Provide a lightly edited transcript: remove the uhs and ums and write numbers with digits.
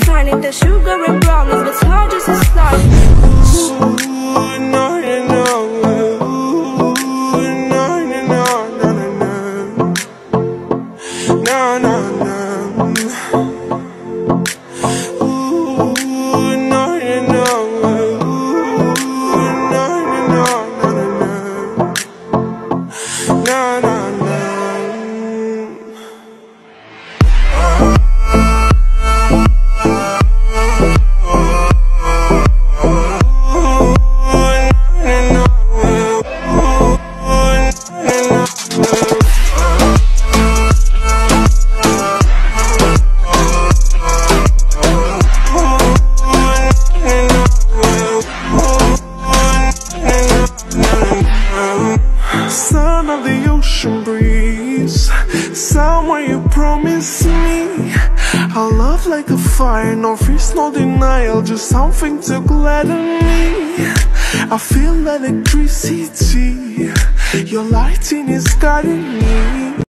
shining, the sugar and brownies, but hard just a start. Son of the ocean breeze, somewhere you promised me a love like a fire, no fears, no denial, just something to gladden me. I feel electricity, your lighting is guiding me.